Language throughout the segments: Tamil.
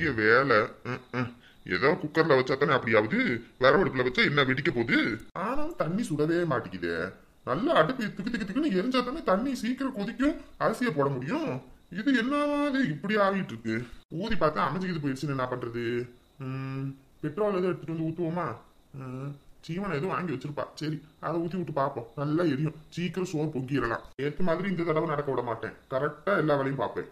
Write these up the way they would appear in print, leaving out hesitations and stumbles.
பெரிய வேலை. ஏதோ குக்கர்ல வச்சா தானே அப்படியாவது, விறவடுப்புல வச்சா என்ன வெடிக்க போகுது? ஆனாலும் தண்ணி சுடவே மாட்டேங்குதே. நல்ல அடுப்பு திக்கு திக்கு திக்குன்னு எரிஞ்சா தானே தண்ணி சீக்கிரம் கொதிக்கும், அரிசியை போட முடியும். இது என்னது இப்படி ஆகிட்டு இருக்கு? ஊதி பார்த்தா அமைஞ்சுக்கிது போயிடுச்சுன்னு என்ன பண்றது? பெட்ரோல் எதுவும் எடுத்துட்டு வந்து ஊத்துவோமா? சீவனை எதுவும் வாங்கி வச்சிருப்பா. சரி, அதை ஊத்தி விட்டு பார்ப்போம். நல்லா எரியும், சீக்கிரம் சோறு பொங்கிடலாம். ஏற்ற மாதிரி இந்த தடவை நடக்க விட மாட்டேன். கரெக்டா எல்லா வேலையும் பார்ப்பேன்.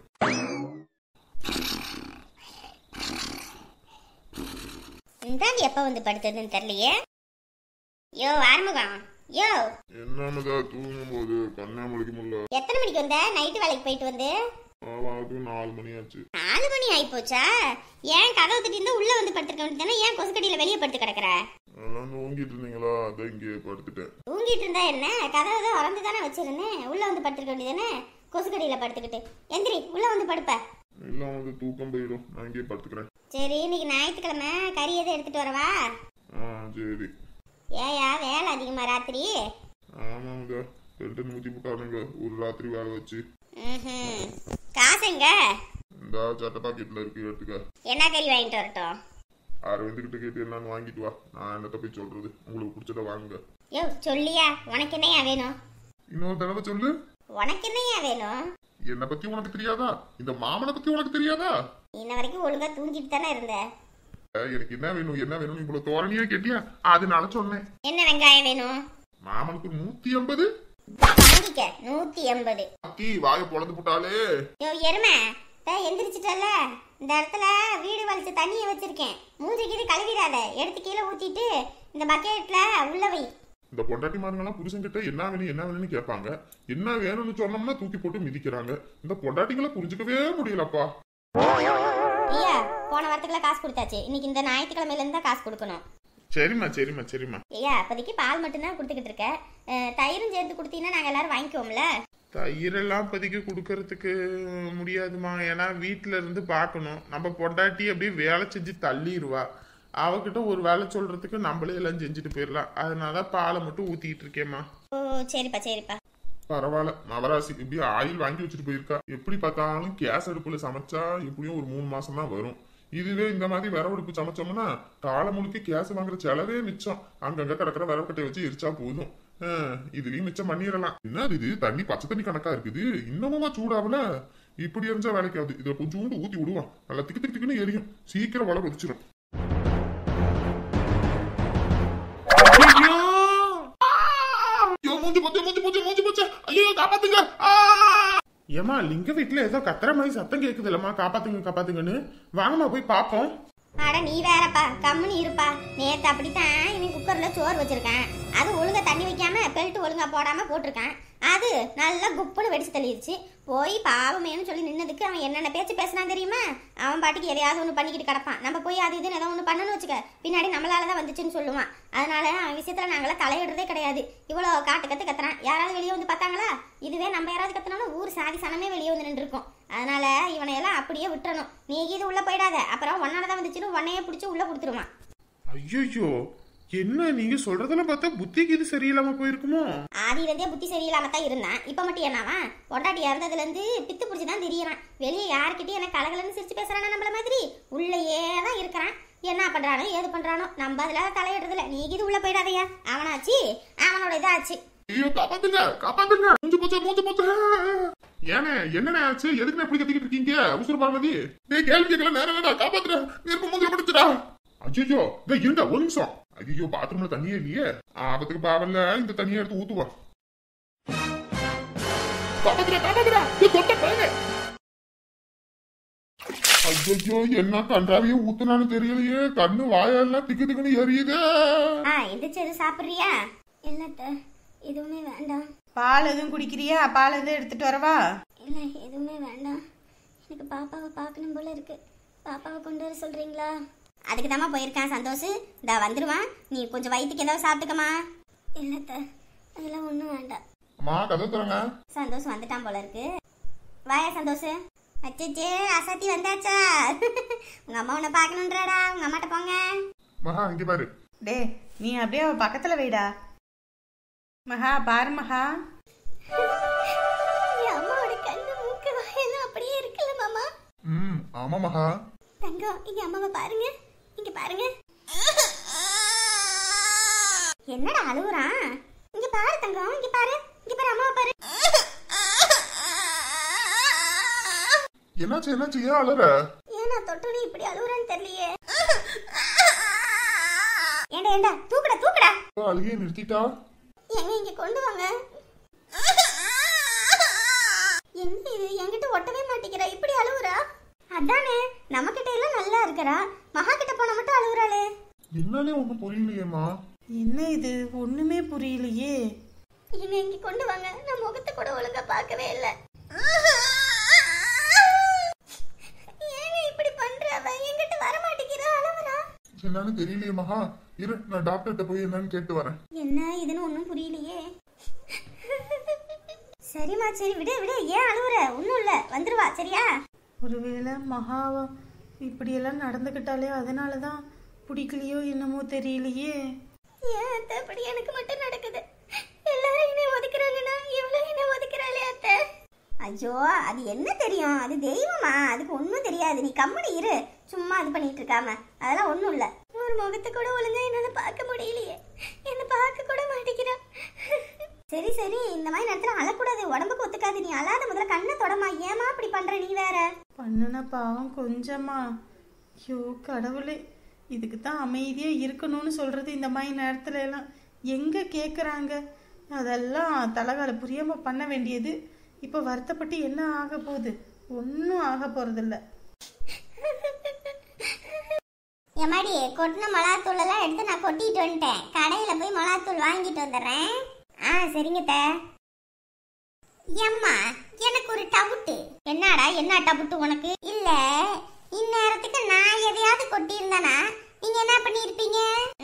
எப்ப வந்து படுத்ததுன்னு தெரியலையே. யோ ஆறுமுகம், யோ என்னமதா தூங்கும் போது கண்ணா முழிக்க முடியல. எத்தனை மணிக்கு வந்த? நைட்டு வேலைக்கு போயிட்டு வந்து 4 மணி ஆச்சு. 4 மணி ஆயி போச்சா? ஏன் கதவு தட்டி இருந்தா உள்ள வந்து படுத்துக்க வேண்டியதானே? ஏன் கொசுக்கடியில வெளியே படுத்து கிடக்குற? தூங்கிட்டு இருந்தீங்களா? அதான் இங்கே படுத்துட்டேன். தூங்கிட்டு இருந்தா என்ன? கதவை தான் திறந்து தானே வச்சிருந்தேன். உள்ள வந்து படுத்துக்க வேண்டியதானே? கொசுக்கடியில படுத்துக்கிட்டு எந்திரி, உள்ள வந்து படுப்ப. இல்ல வந்து தூக்கம் போயிடும், நான் இங்கே படுத்துக்கிறேன். சரி, இன்னைக்கு ஞாயிற்றுக்கிழமை கறி எதுவும் எடுத்துட்டு வரவா? சரி. ஏயா வேலை அதிகமா ராத்திரி? ஆமாங்க, 2 நூத்தி போட்டானுங்க ஒரு ராத்திரி வேலை வச்சு. காசுங்க இந்த சட்ட பாக்கெட்ல இருக்கு, எடுத்துக்க. என்ன கறி வாங்கிட்டு வரட்டும்? அரவிந்துகிட்ட கேட்டு என்னன்னு வாங்கிட்டு வா. நான் என்னத்த போய் சொல்றது? உங்களுக்கு பிடிச்சத வாங்குங்க. யோ சொல்லியா, உனக்கு என்னையா வேணும்? இன்னொரு தடவை சொல்லு. உனக்கு என்னையா வேணும்? என்ன பத்தி உனக்கு தெரியாதா? இந்த மாமனை பத்தி உனக்கு தெரியாதா? இன்ன வரைக்கும் ஒழுங்கா தூங்கிட்டு தானே இருந்த. எனக்கு என்ன வேணும் என்ன வேணும் இவ்வளவு தோரணியா கேட்டியா? அதனால சொன்னேன். என்ன வெங்காயம் வேணும்? மாமனுக்கு 180. 180. அக்கி வாயை பொளந்து போட்டாலே. யோ எருமை, எந்திரிச்சிட்டல. இந்த இடத்துல வீடு வலிச்ச தண்ணியை வச்சிருக்கேன். மூஞ்சி கீழே கழுவிடாத, எடுத்து கீழே ஊத்திட்டு இந்த பக்கெட்ல உள்ள வை. இந்த பொண்டாட்டி மாருங்கெல்லாம் புருஷன் கிட்ட என்ன வேணும் என்ன வேணும்னு கேட்பாங்க. என்ன வேணும்னு சொன்னோம்னா தூக்கி போட்டு மிதிக்கிறாங்க. இந்த பொண்டாட்டிகளை புரிஞ்சுக்கவே முடியலப்பா. ஐயா, போன வாரத்துக்குள்ள காசு கொடுத்தாச்சு. இன்னைக்கு இந்த ஞாயிற்றுக்கிழமையில இருந்தா காசு கொடுக்கணும். சரிம்மா சரிம்மா சரிம்மா. ஐயா, அப்போதைக்கு பால் மட்டும்தான் கொடுத்துக்கிட்டு இருக்க. தயிரும் சேர்த்து கொடுத்தீங்கன்னா நாங்க எல்லாரும் வாங்கிக்குவோம்ல. தயிரெல்லாம் இப்போதைக்கு கொடுக்கறதுக்கு முடியாதுமா. ஏன்னா வீட்டுல இருந்து பார்க்கணும். நம்ம பொண்டாட்டி அப்படியே வேலை செஞ்சு தள்ளிடுவா. அவகிட்ட ஒரு வேலை சொல்றதுக்கு நம்மளே எல்லாம் செஞ்சுட்டு போயிடலாம். அதனால பாலை மட்டும் ஊத்திட்டு இருக்கேம்மா. ஓ சரிப்பா சரிப்பா. பரவாயில்ல, நவராசி இப்படி ஆயில் வாங்கி வச்சுட்டு போயிருக்கா. எப்படி பார்த்தாலும் கேஸ் அடுப்புல சமைச்சா எப்படியும் ஒரு 3 மாசம் தான் வரும். இதுவே இந்த மாதிரி விறவடுப்பு சமைச்சோம்னா காலம் முழுக்க கேஸ் வாங்குற செலவே மிச்சம். அங்கங்க கிடக்கிற விறவக்கட்டையை வச்சு எரிச்சா போதும். இதுலயும் மிச்சம் பண்ணிடலாம். என்ன இது தண்ணி பச்சை தண்ணி கணக்கா இருக்குது, இன்னமுமா சூடாவல? இப்படி எரிஞ்சா வேலைக்கு ஆகுது. இதை கொஞ்சோண்டு ஊத்தி விடுவான், நல்லா திக்கு திக்கு திக்குன்னு எரியும், சீக்கிரம் வள கொதிச்சிடும். ஏமா லிங்க வீட்டுல ஏதோ கத்துற மாதிரி சத்தம் கேக்குது இல்லம்மா, காப்பாத்துங்க காப்பாத்துங்கன்னு. வாங்கம்மா போய் பாப்போம். அட நீ வேறப்பா, கம்முன்னு இருப்பா. நேத்து அப்படித்தான் இவன் குக்கர்ல சோறு வச்சிருக்கேன். அது ஒழுங்கா தண்ணி வைக்காம பெல்ட் ஒழுங்கா போடாம போட்டிருக்கேன். அது நல்லா குப்புன்னு வெடிச்சு தள்ளிடுச்சு. போய் பாவமேனு சொல்லி நின்னதுக்கு அவன் என்னென்ன பேச்சு பேசினான் தெரியுமா? அவன் பாட்டுக்கு எதையாவது ஒன்று பண்ணிக்கிட்டு கிடப்பான். நம்ம போய் அது இதுன்னு ஏதோ ஒன்று பண்ணணும்னு வச்சுக்க, பின்னாடி நம்மளாலதான் வந்துச்சுன்னு சொல்லுவான். அதனால அவன் விஷயத்துல நாங்களாம் தலையிடுறதே கிடையாது. இவ்வளோ காட்டு கத்து கத்துறான். யாராவது வெளியே வந்து பார்த்தாங்களா? இதுவே நம்ம யாராவது கத்துனாலும் ஊர் சாதி சனமே வெளியே வந்து நின்று இருக்கும். அதனால இவனை எல்லாம் அப்படியே விட்டுறணும். நீ இது உள்ள போயிடாத, அப்புறம் ஒன்னாலதான் வந்துச்சுன்னு உன்னையே பிடிச்சி உள்ள கொடுத்துருவான். ஐயோ, என்ன நீங்க சொல்றதெல்லாம் பார்த்தா புத்திக்கு இது சரியில்லாம போயிருக்குமோ? ஆதியில இருந்தே புத்தி சரியில்லாம தான் இருந்தான். இப்ப மட்டும் என்னவா? பொண்டாட்டி இறந்ததுல இருந்து பித்து பிடிச்சிதான் தெரியறான். வெளியே யாருக்கிட்டே என்ன கலகலன்னு சிரிச்சு பேசுறானா நம்மள மாதிரி? உள்ளேயே தான் இருக்கிறான். என்ன பண்றானோ ஏது பண்றானோ நம்ம அதுல தலையிடுறதுல. நீ இது உள்ள போயிடாதையா, அவனாச்சு அவனோட இதாச்சு. ஐயோ காப்பாத்துங்க காப்பாத்துங்க. மூச்சு போச்சு. ஏனே என்ன ஆச்சு? எதுக்கு எப்படி கத்திக்கிட்டு இருக்கீங்க? உசுறு பார்வதி, டேய் கேள்வி கேட்கல, நேரம் வேணா, காப்பாத்துற. நெருப்பு மூஞ்சில படுத்துடா. ஐயோ இருங்க ஒரு நிமிஷம். ஐயோ பாத்ரூம்ல தண்ணியே இல்லையே. ஆபத்துக்கு பாவல்ல, இந்த தண்ணியை எடுத்து ஊத்துவா. ஐயோ என்ன கன்றாவியே ஊத்துனான்னு தெரியலையே. கண்ணு வாயெல்லாம் திக்கு திக்குன்னு எரியுது. எந்திரிச்சு எதுவும் சாப்பிடுறியா? இல்ல எதுவுமே வேண்டாம். பால் எதுவும் குடிக்கிறியா? பால் எதுவும் எடுத்துட்டு வரவா? இல்ல எதுவுமே வேண்டாம். எனக்கு பாப்பாவை பார்க்கணும் போல இருக்கு. பாப்பாவை கொண்டு வர சொல்றீங்களா? அதுக்கு தாமா போயிருக்கான் சந்தோஷ். இந்த வந்துருவான். நீ கொஞ்சம் வயிற்றுக்கு ஏதாவது சாப்பிட்டுக்கமா. இல்லத்த அதெல்லாம் ஒன்றும் வேண்டாம். அம்மா கதை தரங்க. சந்தோஷ் வந்துட்டான் போல இருக்கு. வாயா சந்தோஷ். அச்சே அசாத்தி வந்தாச்சா? உங்க அம்மா உன்னை பார்க்கணுன்றாடா. உங்க அம்மாட்ட போங்க. மகா இங்க பாரு. டே நீ அப்படியே அவ பக்கத்துல வைடா. மகா பாரு மகா. அம்மாவோட கண்ணு மூக்கு வாயெல்லாம் அப்படியே இருக்குல்ல மாமா? ஆமா மகா. தங்கம் இங்க அம்மாவை பாருங்க, இங்க பாருங்க. என்னடா அழுவுறான்? இங்க பாரு தங்கம், இங்க பாரு, இங்க பாரு அம்மாவை பாரு. என்னாச்சு என்னாச்சு, ஏன் அழற? ஏன்னா தொட்டோனே இப்படி அழுவுறான்னு தெரியலையே. ஏண்டா ஏண்டா தூக்குடா தூக்குடா. அழுகையை நிறுத்திட்டா? எங்க இங்க கொண்டு வாங்க. என்ன இது என்கிட்ட ஒட்டவே மாட்டேங்கிறா, இப்படி அழுவுறா? அதானே நம்ம கிட்ட எல்லாம் நல்லா இருக்கறா, மகா கிட்ட போன மட்டும் அழுவுறாளே. என்னாலே ஒண்ணும் புரியலையேம்மா. என்ன இது ஒண்ணுமே புரியலையே. இங்க இங்க கொண்டு வாங்க, நான் முகத்தை கூட ஒழுங்கா பார்க்கவே இல்ல. ஏங்க இப்படி பண்றவ என்கிட்ட வர மாட்டேங்கிறா, அழுவுறா. என்னன்னு தெரியலையே மகா, இரு நான் டாக்டர்கிட்ட போய் என்னன்னு கேட்டு வரேன். என்ன இதுன்னு ஒண்ணும் புரியலையே. சரிம்மா சரி விடு விடு, ஏன் அழுவுற? ஒண்ணும் இல்ல, வந்துருவா சரியா? ஒருவேளை மகாவா இப்படியெல்லாம் நடந்துக்கிட்டாலே அதனாலதான் பிடிக்கலையோ என்னமோ தெரியலையே. ஏன் அத்தை அப்படி எனக்கு மட்டும் நடக்குது? எல்லாரும் என்ன ஒதுக்குறாங்கன்னா இவ்வளவு என்ன ஒதுக்குறாளே அத்தை. ஐயோ அது என்ன தெரியும், அது தெய்வமா, அதுக்கு ஒன்றும் தெரியாது. நீ கம்முனு இரு, சும்மா இது பண்ணிட்டு இருக்காம, அதெல்லாம் ஒன்றும் இல்லை. ஒரு முகத்தை கூட ஒழுங்கா என்னால பார்க்க முடியலையே, என்ன பார்க்க கூட மாட்டேங்கிறா. சரி சரி, இந்த மாதிரி நேரத்தில் அழக்கூடாது, உடம்புக்கு ஒத்துக்காது. நீ அழாத, முதல்ல கண்ணை தொடமா. ஏமா அப்படி பண்ற நீ வேற? பண்ணுன பாவம் கொஞ்சமா. ஐயோ கடவுளே, இதுக்கு தான் அமைதியா இருக்கணும்னு சொல்றது. இந்த மாதிரி நேரத்துல எல்லாம் எங்க கேக்குறாங்க? அதெல்லாம் தலகால புரியாம பண்ண வேண்டியது. இப்ப வருத்தப்பட்டு என்ன ஆக போகுது? ஒன்னும் ஆக போறதில்ல. எம்மாடி கொட்டின மிளகாத்தூள் எல்லாம் எடுத்து நான் கொட்டிட்டு வந்துட்டேன். கடையில போய் மிளகாத்தூள் வாங்கிட்டு வந்துடுறேன். சரிங்க த. எம்மா எனக்கு ஒரு டவுட்டு. என்னடா என்ன டவுட்டு உனக்கு? இல்ல இந்நேரத்துக்கு நான் எதையாவது கொட்டி இருந்தானா நீங்க என்ன பண்ணிருப்பீங்க?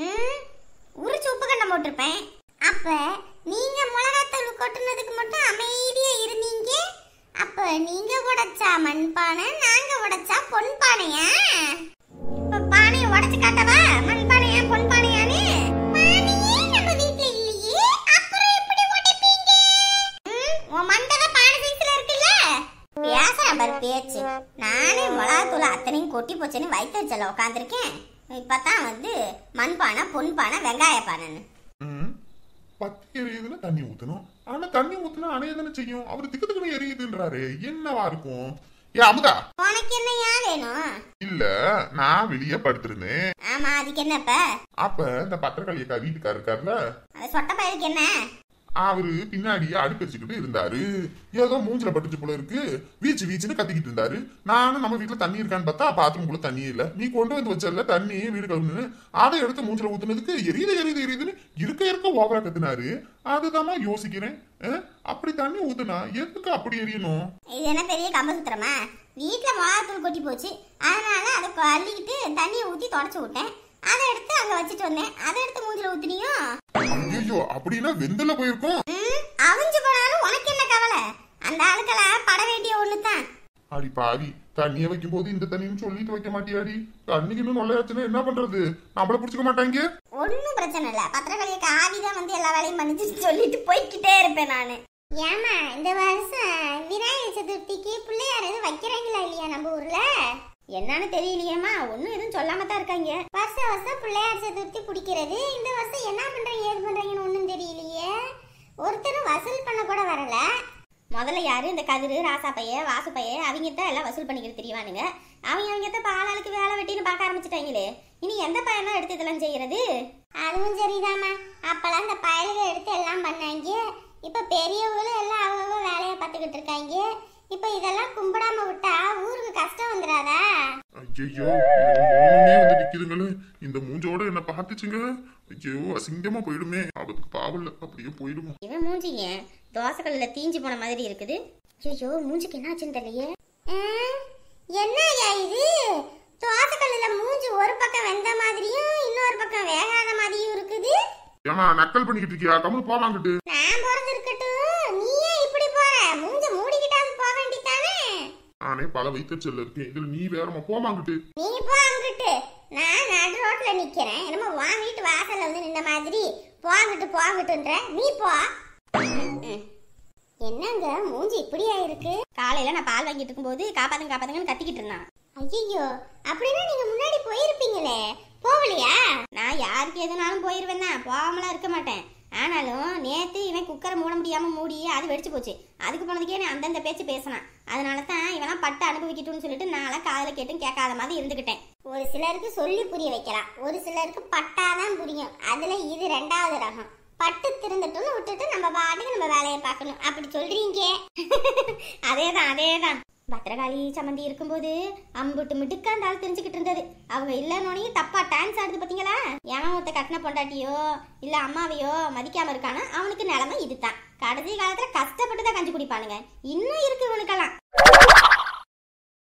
உரிச்சு உப்பு கண்ணம் போட்டிருப்பேன். அப்ப நீங்க மிளகாத்தூள் கொட்டினதுக்கு மட்டும் அமைதியா இருந்தீங்க. அப்ப நீங்க உடைச்சா மண்பானை, நாங்க உடைச்சா பொன் பானையா? இப்ப பானையை உடைச்சு காட்டவா? மண் பானையா பொன் பானையானே? பானையே நம்ம வீட்ல இல்லையே, அப்புறம் எப்படி உடைப்பீங்க? உன் மண்டல பானை சைஸ்ல இருக்குல்ல, பேசுறேன் பாரு பேச்சு. நானே மிளகாத்தூள் அத்தனையும் கொட்டி போச்சுன்னு வயிற்றுச்சல உட்காந்துருக்கேன். இப்பதான் வந்து மண்பானை பொன் பானை வெங்காய பானைன்னு. பத்தி எரியுதுன்னா தண்ணி ஊத்தணும், ஆனா தண்ணி ஊத்துனா அணையதானே செய்யும். அவரு திக்கு திக்குன்னு எரியுதுன்றாரு, என்னவா இருக்கும்? ஏ அமுதா, உனக்கு என்னையா வேணும்? இல்ல நான் வெளியே படுத்திருந்தேன். ஆமா அதுக்கு என்னப்ப? அப்ப இந்த பத்திரக்காளியக்கா வீட்டுக்கார இருக்காருல்ல, அது சொட்ட பயிருக்கு என்ன? அவரு பின்னாடியே அடுப்படிச்சுக்கிட்டு இருந்தாரு. ஏதோ மூஞ்சில பட்டுச்சு போல இருக்கு, வீச்சு வீச்சுன்னு கத்திக்கிட்டு இருந்தாரு. நானும் நம்ம வீட்டுல தண்ணி இருக்கான்னு பார்த்தா பாத்ரூம்குள்ள தண்ணி இல்ல. நீ கொண்டு வந்து வச்சல தண்ணி வீடு கழுவுன்னு, அதை எடுத்து மூஞ்சில ஊத்துனதுக்கு எரியுது எரியுது எரியுதுன்னு இருக்க ஓவரா கத்துனாரு. அதுதான் யோசிக்கிறேன், அப்படி தண்ணி ஊத்துனா எதுக்கு அப்படி எரியணும்? இது என்ன பெரிய கம்ப சுத்திரமா? வீட்டுல மிளகாத்தூள் கொட்டி போச்சு, அதனால அதை அள்ளிக்கிட்டு தண்ணியை ஊத்தி தொடச்சு விட்டேன். அதை எடுத்து அங்க வச்சுட்டு வந்தேன். அதை எடுத்து மூஞ்சில ஊத்துனியும். ஐயோ அப்படின்னா வெந்தல போயிருக்கும். அவிஞ்சு போனாலும் உனக்கு என்ன கவலை? அந்த ஆளுக்கெல்லாம் பட வேண்டிய ஒண்ணுதான். அடி பாவி, தண்ணிய வைக்கும் போது இந்த தண்ணின்னு சொல்லிட்டு வைக்க மாட்டியாடி? தண்ணிக்கு இன்னும் நொல்லையாச்சுன்னா என்ன பண்றது? நம்மள புடிச்சுக்க மாட்டாங்க. ஒன்னும் பிரச்சனை இல்ல, பத்திரக்காளியக்கு ஆவிதான் வந்து எல்லா வேலையும் பண்ணிச்சு சொல்லிட்டு போய்கிட்டே இருப்பேன் நானு. ஏமா இந்த வருஷம் விநாயகர் சதுர்த்திக்கு பிள்ளையார் எதுவும் வைக்கிறாங்களா இல்லையா நம்ம ஊர்ல? என்னன்னு தெரியலையேம்மா, ஒன்னும் எதுவும் சொல்லாம தான் இருக்காங்க. வருஷம் வருஷம் பிள்ளையார் சதுர்த்தி பிடிக்கிறது, இந்த வருஷம் என்ன பண்றீங்க ஏது பண்றீங்கன்னு ஒன்னும் தெரியலையே. ஒருத்தரும் வசூல் பண்ண கூட வரல. முதல்ல யாரு இந்த கதிரு, ராசா பைய, வாசு பைய, அவங்க தான் எல்லாம் வசூல் பண்ணிக்கிட்டு தெரியவானுங்க. அவங்க தான் பாலாளுக்கு வேலை வெட்டின்னு பார்க்க ஆரம்பிச்சுட்டாங்களே. இனி எந்த பையனும் எடுத்து இதெல்லாம் செய்யறது? அதுவும் சரிதாம்மா, அப்பெல்லாம் இந்த பயலுக எடுத்து எல்லாம் பண்ணாங்க. இப்ப பெரியவங்களும் எல்லாம் அவங்க வேலையை பார்த்துக்கிட்டு இருக்காங்க. இப்ப இதெல்லாம் கும்பிடாம விட்டா ஊருக்கு கஷ்டம் வந்துடாதா? ஐயோ மோனமே வந்து நிக்குதுங்களே, இந்த மூஞ்சோட என்ன பார்த்துச்சுங்க. ஐயோ அசிங்கமா போயிடுமே, அவருக்கு பாவல்ல அப்படியே போயிடுவோம். இவன் மூஞ்சிங்க தோசைக்கல்ல தீஞ்சு போன மாதிரி இருக்குது. ஐயோ மூஞ்சிக்கு என்னாச்சுன்னு தெரியலையே. என்னய்யா இது? தோசைக்கல்ல மூஞ்சி ஒரு பக்கம் வெந்த மாதிரியும் இன்னொரு பக்கம் வேகாத மாதிரியும் இருக்குது. ஏமா நக்கல் பண்ணிக்கிட்டு இருக்கியா? கம்முனு போவாங்கிட்டு. நான் போறது இருக்கட்டும், நீயே இப்படி போற? மூஞ்ச மூடிக்கிட்டாது போக வேண்டியதானே? நானே பல வைத்தச்சல்ல இருக்கேன், இதுல நீ வேறமா போவாங்கிட்டு. நீ போ அங்கிட்டு, நான் நடு ரோட்ல நிக்கிறேன். என்னமோ வா வீட்டு வாசல்ல வந்து நின்ன மாதிரி போங்கிட்டு போங்கிட்டுன்ற. நீ போ. என்னங்க மூஞ்சி இப்படியா இருக்கு? காலையில நான் பால் வாங்கிட்டு இருக்கும்போது காப்பாத்துங்கன்னு கத்திக்கிட்டு இருந்தான். ஐயோ, அப்படின்னா நீங்க முன்னாடி போயிருப்பீங்களே, போகலையா? நான் யாருக்கு எதுனாலும் போயிருவேன் தான், போகாமலாம் இருக்க மாட்டேன். ஆனாலும் நேத்து இவன் குக்கரை மூட முடியாம மூடி அது வெடிச்சு போச்சு. அதுக்கு போனதுக்கே நான் அந்தந்த பேச்சு பேசினான். அதனால தான் இவெல்லாம் பட்டு அனுபவிக்கட்டும்னு சொல்லிட்டு நான்லாம் காதுல கேட்டும் கேட்காத மாதிரி இருந்துக்கிட்டேன். ஒரு சிலருக்கு சொல்லி புரிய வைக்கலாம், ஒரு சிலருக்கு பட்டாதான் புரியும். அதுல இது 2வது ரகம். பட்டு திருந்துட்டுன்னு விட்டுட்டு நம்ம பாட்டுக்கு நம்ம வேலையை பார்க்கணும் அப்படி சொல்றீங்க. அதேதான். பத்திரகாளி சம்மந்தி இருக்கும்போது அம்புட்டு மிடுக்கா அந்த ஆள் தெரிஞ்சுக்கிட்டு இருந்தது. அவங்க இல்லைன்னொன்னே தப்பா டான்ஸ் ஆடுது பாத்தீங்களா? எவன் ஒருத்த கட்டின பொண்டாட்டியோ இல்ல அம்மாவையோ மதிக்காம இருக்கானா அவனுக்கு நிலைமை இதுதான். கடைசி காலத்துல கஷ்டப்பட்டு தான் கஞ்சி குடிப்பானுங்க. இன்னும் இருக்கு இவனுக்கெல்லாம்.